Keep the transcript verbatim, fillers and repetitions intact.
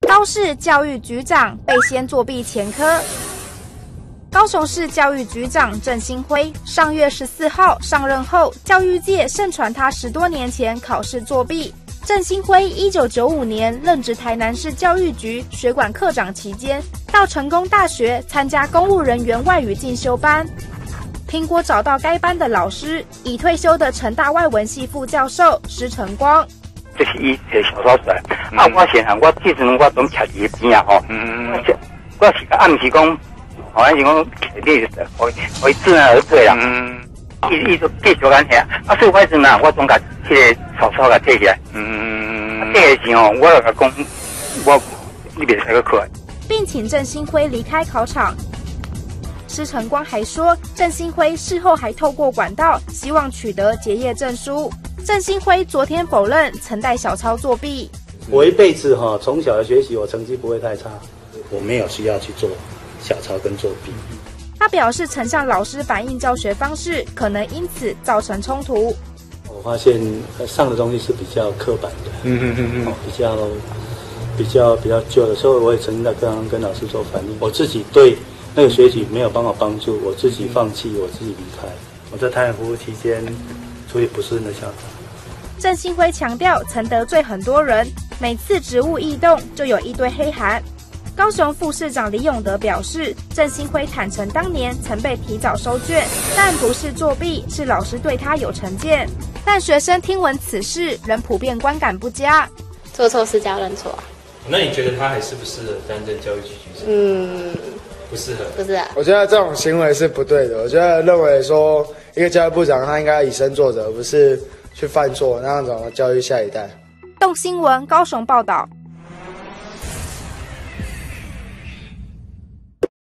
高市教育局长被先作弊前科。高雄市教育局长郑兴辉上月十四号上任后，教育界盛传他十多年前考试作弊。郑兴辉一九九五年任职台南市教育局学管科长期间，到成功大学参加公务人员外语进修班。苹果找到该班的老师，已退休的成大外文系副教授施承光。 这是伊摕小抄出来，啊，我现行，我即阵我总吃伊钱啊吼，嗯，我是暗时讲。好像是讲你我我自然而退啦，嗯，伊伊就继续安尼啊，啊，所以我阵啊，我总甲迄个草草甲摕起来，嗯，摕个时候我就甲讲，我你别使个课， 并请郑兴辉离开考场。施承光还说，郑兴辉事后还透过管道希望取得结业证书。郑兴辉昨天否认曾带小抄作弊。 我一辈子哈，从小的学习我成绩不会太差，我没有需要去做小抄跟作弊。 他表示曾向老师反映教学方式，可能因此造成冲突。 我发现上的东西是比较刻板的，嗯嗯嗯嗯，比较比较比较旧的，所以我也曾经在课堂跟老师做反映。我自己对那个学习没有办法帮助，我自己放弃，我自己离开。我在台湾服务期间处理不顺的校长。 郑兴辉强调，曾得罪很多人，每次职务异动就有一堆黑函。高雄副市长李永德表示，郑兴辉坦诚当年曾被提早收卷，但不是作弊，是老师对他有成见。但学生听闻此事，仍普遍观感不佳。 做错事就要认错啊。 那你觉得他还适不适合担任教育局局长？ 嗯， 不适合。 不是啊。 我觉得这种行为是不对的。我觉得认为说，一个教育部长他应该以身作则，而不是去犯错，那样子教育下一代。 动新闻高雄报道。